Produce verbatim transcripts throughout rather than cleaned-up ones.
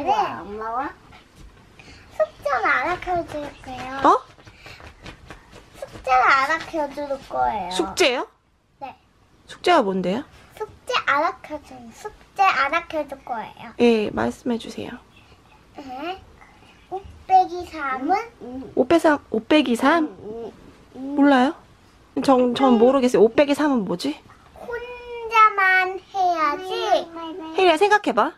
오늘은 엄마와 숙제를 알아켜줄 거예요. 어? 숙제를 알아켜줄 거예요. 숙제요? 네. 숙제가 뭔데요? 숙제 알아켜줄, 숙제 알아켜줄 거예요. 예, 말씀해 주세요. 네. 오 빼기 삼은? 오 빼기 삼, 오 빼기 삼? 몰라요? 전, 전 모르겠어요. 오 빼기 삼은 뭐지? 혼자만 해야지. 혜리야, 생각해봐.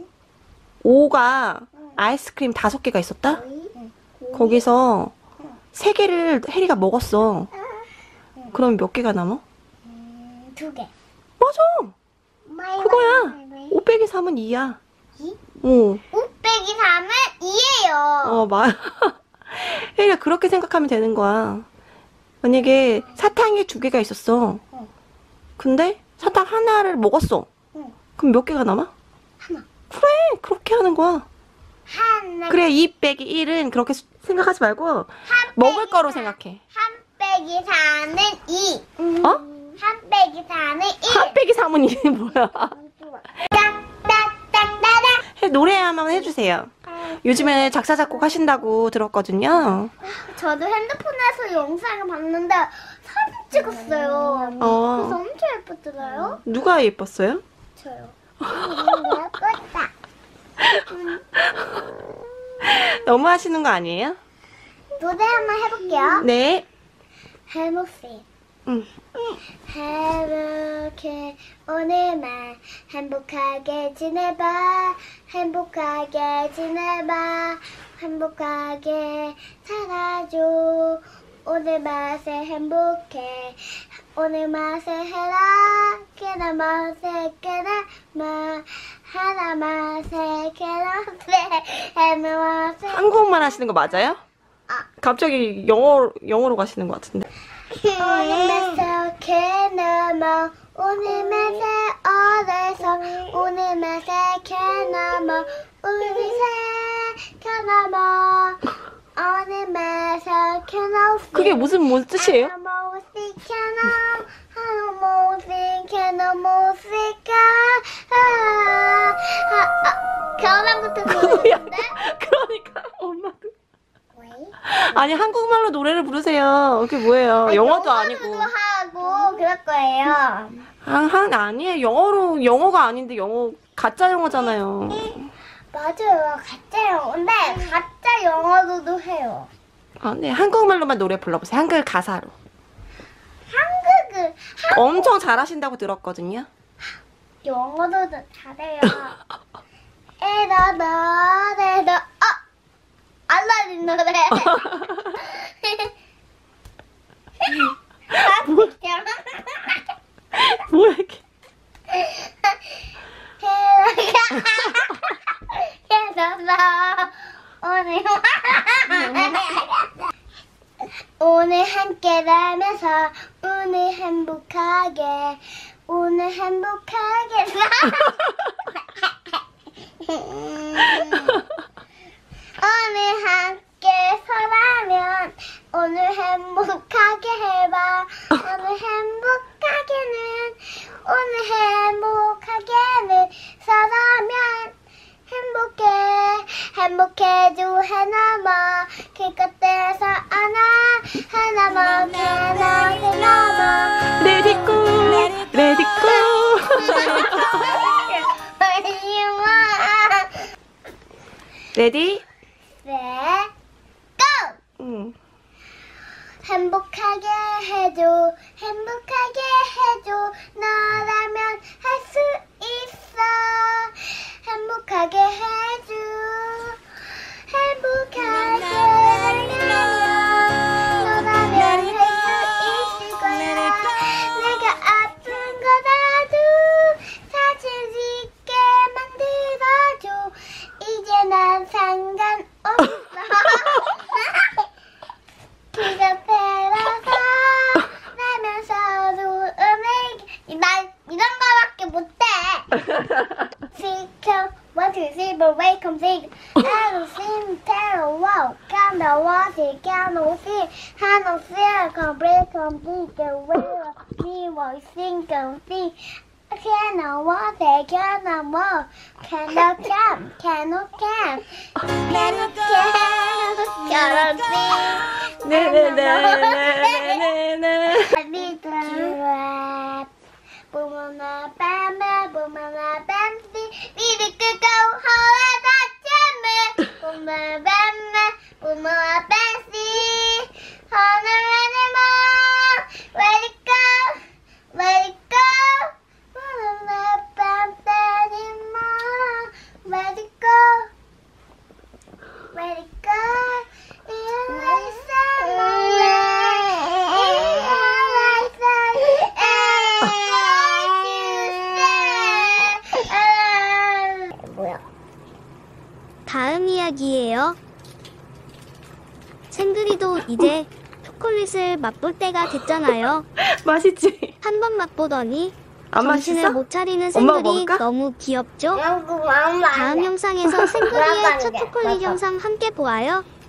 오가 아이스크림 다섯 개가 있었다? 거기서 세 개를 혜리가 먹었어. 그럼 몇 개가 남아? 음, 두 개. 맞아! 그거야! 오 빼기 삼은 이야. 이? 어. 오 빼기 삼은 이예요. 어, 말. 혜리가 그렇게 생각하면 되는 거야. 만약에 사탕이 두 개가 있었어. 어. 근데 사탕 하나를 먹었어. 응. 그럼 몇 개가 남아? 하나. 그래, 그렇게 하는 거야. 하나. 그래, 이 빼기 일은 그렇게 수- 생각하지 말고 한 먹을 빼기 거로 사. 생각해. 한 빼기 사는 이. 어? 한 빼기 사는 일. 한 빼기 삼은 이게 뭐야? 딱딱딱따닥. 해- 노래 한번 해주세요. 요즘에 작사 작곡 하신다고 들었거든요. 저도 핸드폰에서 영상을 봤는데 사진 찍었어요. 어. 그래서 엄청 예쁘더라고요. 누가 예뻤어요? 저요. 예뻤다. 너무 하시는 거 아니에요? 노래 한번 해볼게요. 네. 해보세요. 응. 행복해 오늘만 행복하게 지내봐. 행복하게 지내봐. 행복하게 살아줘. 오늘 맛에 행복해. 오늘 맛에 해라. 깨나 맛에 깨나 마. 하나 맛에 깨나 해나 맛에. 한국말 하시는 거 맞아요? 아. 갑자기 영어, 영어로 가시는 것 같은데. 오늘 맛에 깨나 마. 오늘 맛에 어디서 오늘 맛에 깨나 마. 우리 새 깨나 마. 오늘 맛에 깨나 그게 무슨 뭔 뜻이에요? 겨울왕국도 부르는데? 그러니까 엄마도. 아니 한국말로 노래를 부르세요. 그게 뭐예요? 영어도 아니고. 하고 그럴 거예요. 아, 한 아니에요. 영어로 영어가 아닌데 영어 가짜 영어잖아요. 맞아요, 가짜 영어인데 가짜 영어로도 해요. 아, 네. 한국말로만 노래 불러보세요. 한글 가사로. 한국을 엄청 잘하신다고 들었거든요. 영어도 잘해요. 에라다 에라 아 알라딘 노래. 아 진짜. 뭐야 이게? 해라다 오늘 오늘 함께라면서 오늘 행복하게 오늘 행복하게 오늘 함께서라면 오늘 행복하게 해봐. 오늘 행복하게는 오늘 행복하게는 서라면 행복해 행복해줘 하나만 그것에서 하나 하나만 하나 하나만 레디고 레디고. 레디? 네, 고! 응. 행복하게 해줘, 행복하게 해줘, 너라면 할 수 있어. 행복하게 해줘, 행복하게 해줘, 너라면 할 수 있을 거야. 내가 아픈 거라도 사진 찍게 만들어줘. 이제 난 상관없어. 기겁해라서 나면 서로 음악 난 이런 거밖에 못해. 지켜 one two three but wait come sing hello sing tell wow come the water come no see hello sing come break come dig the way me voice sing come see Cannot walk, they cannot walk. Cannot jump, cannot camp. Cannot camp, cannot sing. 네네네네네네. I need to rap. Boomana bamba, boomana bambi. We could go home at that time. Boomana bamba, boomana bambi. Honor anymore. Let it go, let it go. Boomana bamba anymore. Let it go, let it go. In my summer. 다음 이야기예요. 생그리도 이제 초콜릿을 맛볼 때가 됐잖아요. 맛있지? 한 번 맛보더니 안 정신을 맛있어? 못 차리는 엄마가 생그리 먹을까? 너무 귀엽죠? 다음 다음 영상에서 생그리의 첫 초콜릿 맞아. 영상 함께 보아요.